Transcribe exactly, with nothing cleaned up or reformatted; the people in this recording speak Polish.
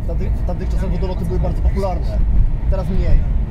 Wtedy, wtedy czasem wodoloty były bardzo popularne. Teraz mniej.